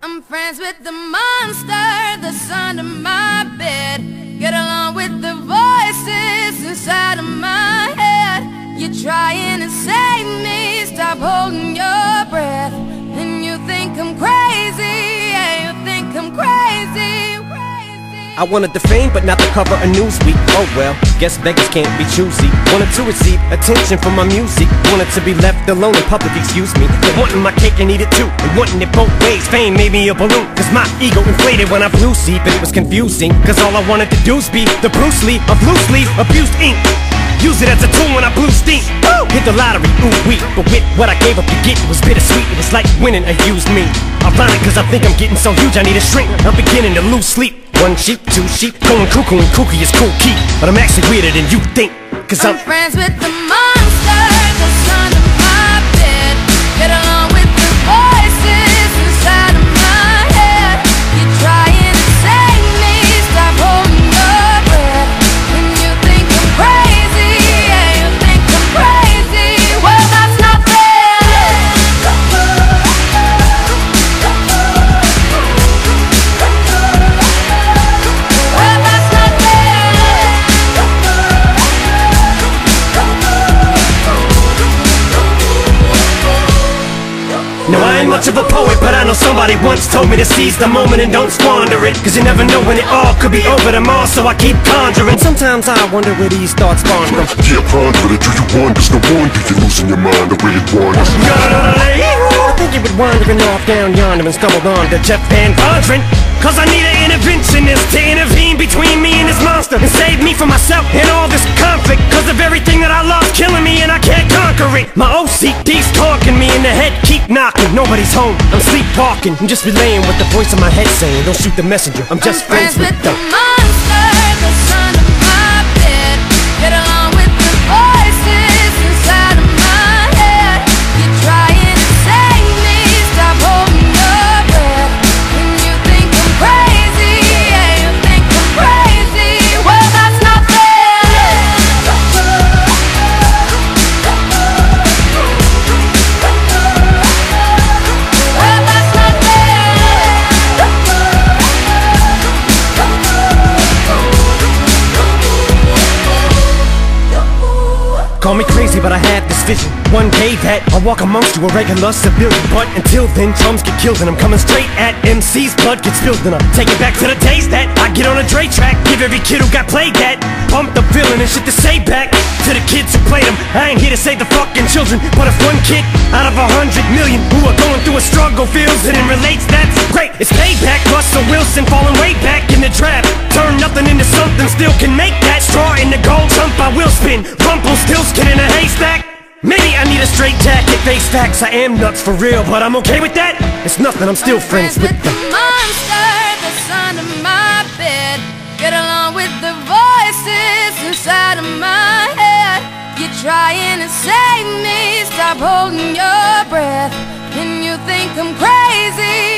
I'm friends with the monster that's under my bed. Get along with the voices inside of my head. You're trying to save me, stop holding your breath. And you think I'm crazy, yeah, you think I'm crazy. I wanted the fame, but not the cover of Newsweek. Oh well, guess beggars can't be choosy. Wanted to receive attention from my music. Wanted to be left alone in public, excuse me. But wanting my cake and eat it too, and wanting it both ways. Fame made me a balloon, cause my ego inflated when I blew see. But it was confusing, cause all I wanted to do was be the Bruce Lee of loose leaf, abused ink. Use it as a tool when I blew steam. Woo! Hit the lottery, ooh wee. But with what I gave up to get, it was bittersweet. It was like winning a used me. Ironic, cause I think I'm getting so huge I need a shrink. I'm beginning to lose sleep. One sheep, two sheep, going cuckoo and kooky is cool key. But I'm actually weirder than you think, cause I'm friends with the monster that's under my bed. Get along with the voices inside of my head. You're trying to save me, stop holding your breath. And you think I'm crazy, yeah, you think I'm crazy. Well, that's not fair. No, I ain't much of a poet, but I know somebody once told me to seize the moment and don't squander it. Cause you never know when it all could be over tomorrow, so I keep conjuring. Sometimes I wonder where these thoughts spawn from. Yeah, ponder it, do you wonder? No wonder you're losing your mind the way it wanders. I think you been wandering off down yonder and stumbled on to Jeff Van Vondren. Cause I need an interventionist to intervene between me and this monster and save me from myself and all this conflict. Cause of everything that I love's killing me and I can't conquer it. My OCD's talking me in the head, keep knocking. Nobody's home, I'm sleepwalking. I'm just relaying what the voice in my head saying. Don't shoot the messenger, I'm just friends with the monster that's under my bed. Get along with the voices inside of my head. You're trying to save me, stop holding your breath. And you think I'm crazy, yeah, you think I'm crazy. Well, that's not fair. Call me crazy, but I had this vision. One day that I'll walk amongst you, a regular civilian. But until then, drums get killed and I'm coming straight at MC's blood gets spilled. And I take it back to the days that I get on a Dre track. Give every kid who got played that pumped up feeling and shit to say back to the kids who played them. I ain't here to save the fucking children, but if one kid out of 100 million who are going through a struggle feels it and relates, that's great. It's payback. Russell Wilson falling way back in the draft. Turn nothing into something, still can make that. Straw in the gold jump, I will spin. Rumpelstiltskin in a haystack. Maybe I need a straight jacket, face facts. I am nuts for real, but I'm okay with that. It's nothing, I'm still friends with the monster that's under my bed. Get along with the voices inside of my head. You're trying to save me, stop holding your breath. And you think I'm crazy,